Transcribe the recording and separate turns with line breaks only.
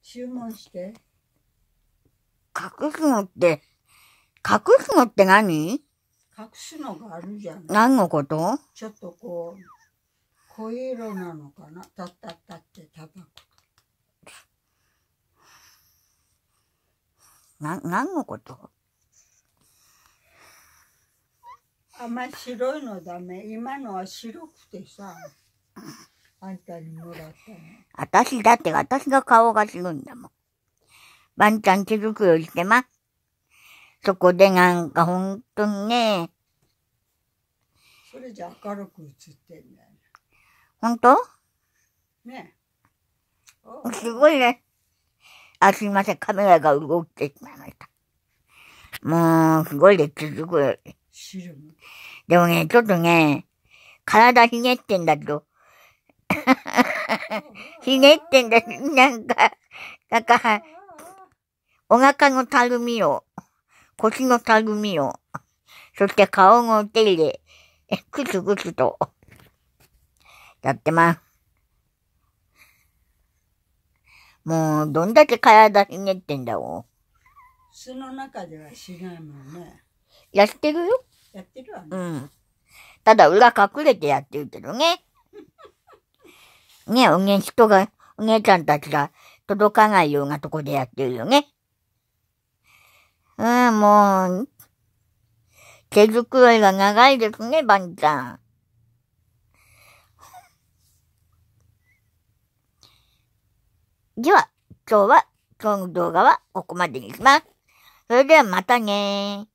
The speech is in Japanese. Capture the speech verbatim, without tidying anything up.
注文して。
隠すのって、隠すのって何？
隠すのがあるじゃん。
何のこと？
ちょっとこう、濃い色なのかな。たったったってタバコ。
な、何のこと？
あんまり白いのダメ。今のは白くてさ、あんたにもらったの。
私だって私が顔がするんだもん。ばんちゃん手作りしてます。そこでなんかほんとにね。
それじゃ明るく映ってんだよね。
ほんと？
ね
え。すごいね。あ、すいません。カメラが動いてしまいました。もう、すごいで手作り。でもね、ちょっとね、体ひねってんだけど。ひねってんだけど、なんか、なんか、お腹のたるみを、腰のたるみを、そして顔の手入れ、くつくつと、やってます。もう、どんだけ体ひねってんだろ
う。巣の中ではしないもんね。
やってるよ。
やってるわね。
うん。ただ、裏隠れてやってるけどね。ね、おね、人が、お姉ちゃんたちが届かないようなとこでやってるよね。うん、もう、手作りが長いですね、ばんちゃん。では、今日は、今日の動画はここまでにします。それではまたねー。